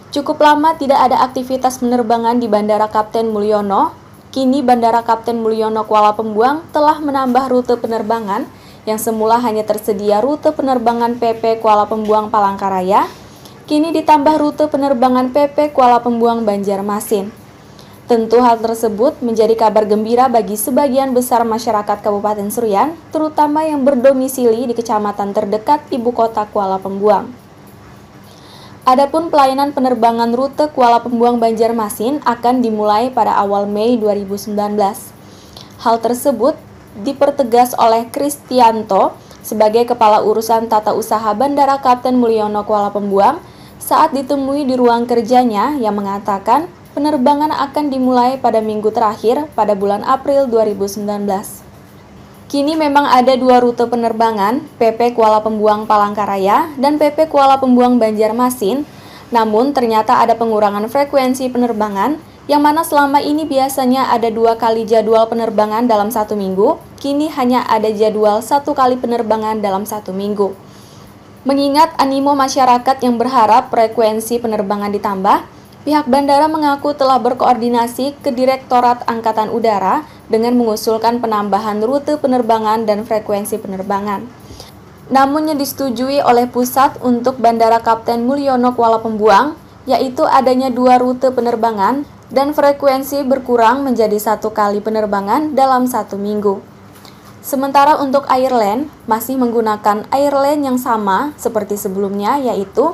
Cukup lama tidak ada aktivitas penerbangan di Bandara Kapten Mulyono. Kini Bandara Kapten Mulyono Kuala Pembuang telah menambah rute penerbangan yang semula hanya tersedia rute penerbangan PP Kuala Pembuang Palangkaraya. Kini ditambah rute penerbangan PP Kuala Pembuang Banjarmasin. Tentu hal tersebut menjadi kabar gembira bagi sebagian besar masyarakat Kabupaten Seruyan, terutama yang berdomisili di kecamatan terdekat ibu kota Kuala Pembuang. Adapun pelayanan penerbangan rute Kuala Pembuang Banjarmasin akan dimulai pada awal Mei 2019. Hal tersebut dipertegas oleh Kristianto sebagai Kepala Urusan Tata Usaha Bandara Kapten Mulyono Kuala Pembuang saat ditemui di ruang kerjanya yang mengatakan penerbangan akan dimulai pada minggu terakhir pada bulan April 2019. Kini memang ada dua rute penerbangan, PP Kuala Pembuang Palangkaraya dan PP Kuala Pembuang Banjarmasin, namun ternyata ada pengurangan frekuensi penerbangan, yang mana selama ini biasanya ada 2 kali jadwal penerbangan dalam 1 minggu, kini hanya ada jadwal 1 kali penerbangan dalam 1 minggu. Mengingat animo masyarakat yang berharap frekuensi penerbangan ditambah, pihak bandara mengaku telah berkoordinasi ke Direktorat Angkatan Udara dengan mengusulkan penambahan rute penerbangan dan frekuensi penerbangan. Namun yang disetujui oleh pusat untuk Bandara Kapten Mulyono Kuala Pembuang, yaitu adanya 2 rute penerbangan dan frekuensi berkurang menjadi 1 kali penerbangan dalam 1 minggu. Sementara untuk airline, masih menggunakan airline yang sama seperti sebelumnya, yaitu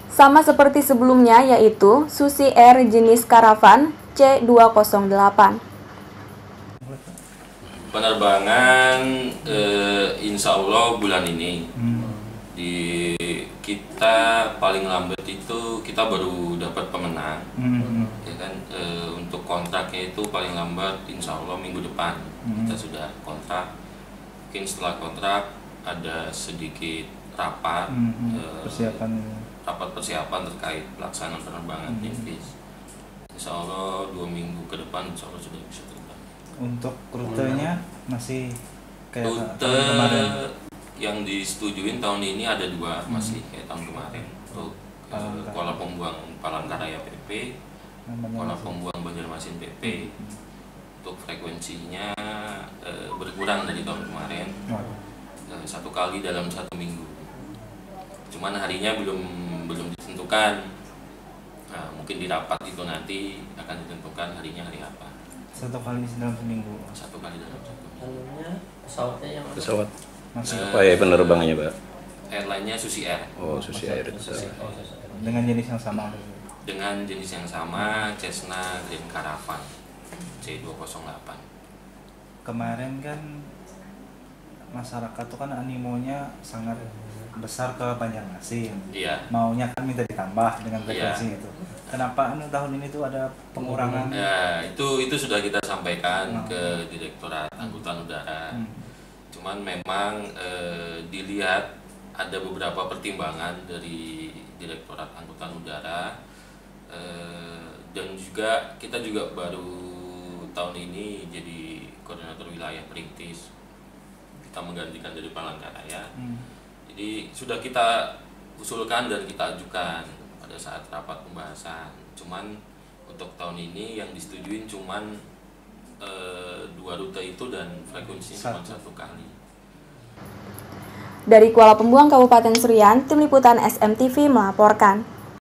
Susi Air jenis Caravan C208. Penerbangan insya Allah bulan ini di kita paling lambat itu kita baru dapat pemenang, ya kan, untuk kontraknya itu paling lambat insya Allah minggu depan kita sudah kontrak. Mungkin setelah kontrak ada sedikit rapat persiapan terkait pelaksanaan penerbangan Invis. Insya Allah 2 minggu ke depan insya Allah sudah bisa terbang. Untuk rutenya masih kayak rute kemarin yang disetujuin tahun ini ada 2 masih kayak tahun kemarin untuk Kuala Pembuang Palangkaraya PP, Kuala Pembuang Banjarmasin PP. Untuk frekuensinya berkurang dari tahun kemarin, 1 kali dalam 1 minggu. Cuman harinya belum ditentukan. Nah, mungkin di rapat itu nanti akan ditentukan harinya hari apa. 1 kali dalam seminggu. 1 kali dalam 1 minggu. Pesawatnya yang pesawat apa ya penerbangannya, Pak? Airline-nya Susi Air. Oh, Susi Air. Dengan jenis yang sama. Dengan jenis yang sama, Cessna Grand Caravan C208. Kemarin kan masyarakat tuh kan animonya sangat besar ke Banjarmasin. Iya. Maunya kan minta ditambah dengan frekuensi itu. Kenapa tahun ini tuh ada pengurangan? Ya, itu sudah kita sampaikan ke Direktorat Angkutan Udara. Cuman memang dilihat ada beberapa pertimbangan dari Direktorat Angkutan Udara, dan juga kita juga baru tahun ini jadi koordinator wilayah Perintis. Kita menggantikan dari Palangkaraya. Jadi sudah kita usulkan dan kita ajukan pada saat rapat pembahasan. Cuman untuk tahun ini yang disetujuin cuman 2 rute itu dan frekuensinya cuma 1 kali. Dari Kuala Pembuang, Kabupaten Seruyan, Tim Liputan SMTV melaporkan.